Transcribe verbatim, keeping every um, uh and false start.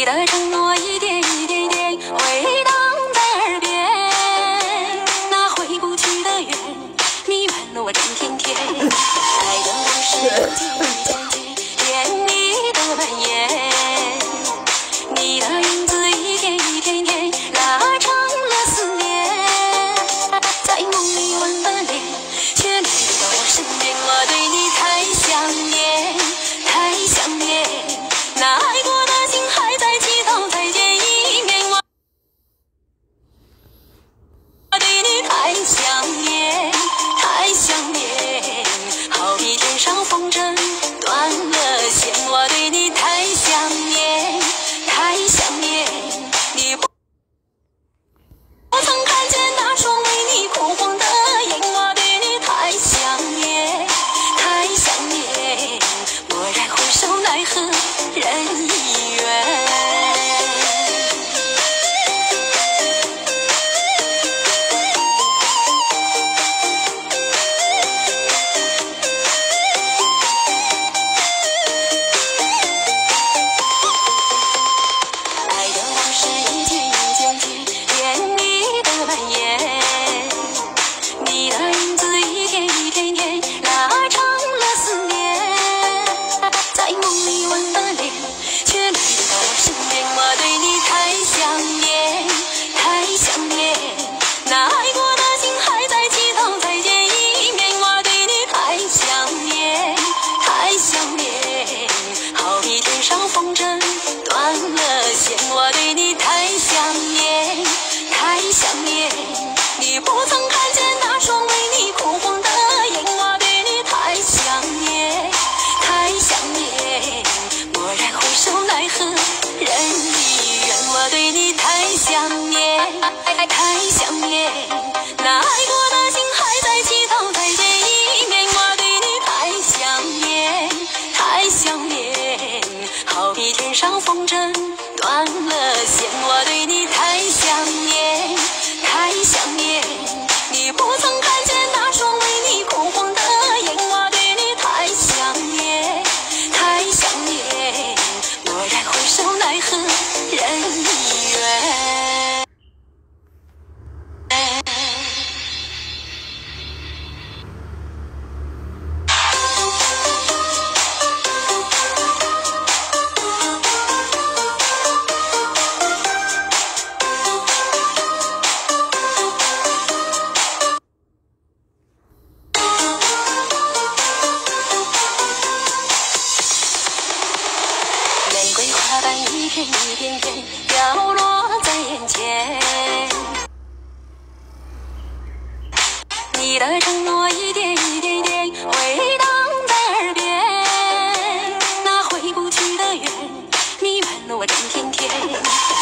你的承诺一点一点点回荡在耳边，那回不去的缘弥漫了我整天天，爱的往事一件一件件甜蜜的蔓延，你的影子一天一天天拉长了思念，在梦里吻的脸却来不到我身边，我对你太想念太想念，那爱过的心还在祈祷再见一面，我我对你太想念太想念，好比天上风筝断了线，我对你太想念太想念，你不不曾看见那双为你哭红的眼，我对你太想念太想念，蓦然回首奈何人已远。爱的往事一件一件件甜蜜的蔓延，你的影子一天一天天拉长了思念，在梦里吻的脸却来不到我身边，我对你太想念太想念，那爱过的心还在祈祷再见一面，我对你太想念太想念，好比天上风筝断了线，我对你太想念太想念，你不曾看见那双为你哭红的眼，我对你太想念太想念，蓦然回首奈何人已远，我对你太想念太想念，那爱过的心还在祈祷再见一面，我对你太想念太想念，好比天上风筝断了线，我对你太想念太想念，你不曾看见那双为你哭红的眼，我对你太想念太想念，蓦然回首奈何人已远。玫瑰花瓣一片一片片掉落在眼前，你的承诺一点一点点回荡在耳边，那回不去的缘弥漫了我整天天。